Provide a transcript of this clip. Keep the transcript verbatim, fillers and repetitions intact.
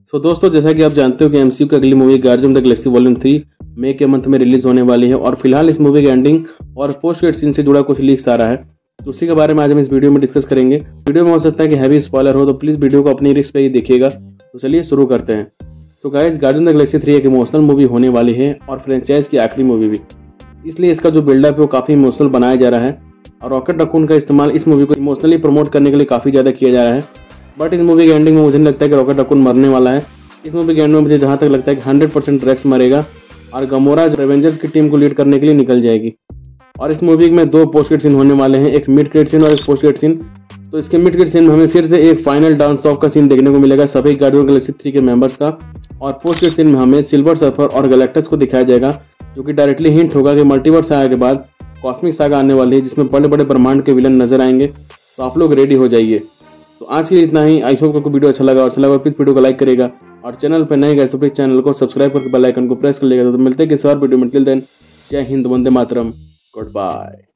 तो दोस्तों, जैसा कि आप जानते हो कि एमसीयू की अगली movie Guardians of the Galaxy volume three मई के मंथ में रिलीज होने वाली है और फिलहाल इस मूवी के एंडिंग और पोस्ट क्रेडिट सीन से जुड़ा कुछ लीक्स आ रहा है। तो उसी के बारे में आज हम इस वीडियो में डिस्कस करेंगे। वीडियो में हो सकता है कि हैवी स्पॉइलर हो, तो प्लीज वीडियो को अपनी रिस्क पे ही देखिएगा। तो चलिए शुरू करते हैं। So guys, Guardians of the Galaxy three एक इमोशनल मूवी होने वाली है और फ्रेंचाइज की आखिरी मूवी भी, इसलिए इसका जो बिल्डअप है वो काफी इमोशनल बनाया जा रहा है और रॉकेट रकून का इस्तेमाल इस मूवी को इमोशनली प्रमोट करने के लिए काफी ज्यादा किया जा रहा है। बट इस मूवी के एंडिंग में मुझे नहीं लगता है कि रॉकेट रकून मरने वाला है। इस मूवी के एंड में मुझे जहां तक लगता है कि हंड्रेड परसेंट रेक्स मरेगा और गमोरा रेवेंजर्स की टीम को लीड करने के लिए निकल जाएगी। और इस मूवी में दो पोस्ट क्रेडिट सीन होने वाले हैं, एक मिड क्रेडिट सीन और एक पोस्ट क्रेडिट सीन। तो इसके मिड क्रेडिट सीन में हमें फिर से एक फाइनल डांस ऑफ का सीन देखने को मिलेगा सभी Guardians of the Galaxy three के मेंबर्स का। और पोस्ट क्रेडिट सीन में हमें सिल्वर सर्फर और गैलेक्टस को दिखाया जाएगा, जो कि डायरेक्टली हिंट होगा कि मल्टीवर्स सागा के बाद कॉस्मिक सागा आने वाली है, जिसमें बड़े बड़े ब्रह्मांड के विलन नजर आएंगे। तो आप लोग रेडी हो जाइए। तो आज के लिए इतना ही। आई होप आपको वीडियो अच्छा लगा और अच्छा लगा प्लीज वीडियो को लाइक करेगा और चैनल पर नए गए तो प्लीज चैनल को सब्सक्राइब करके बेल आइकन को प्रेस कर लेगा। तो मिलते हैं किसी और वीडियो में। टिल देन, जय हिंद, वंदे मातरम, गुड बाय।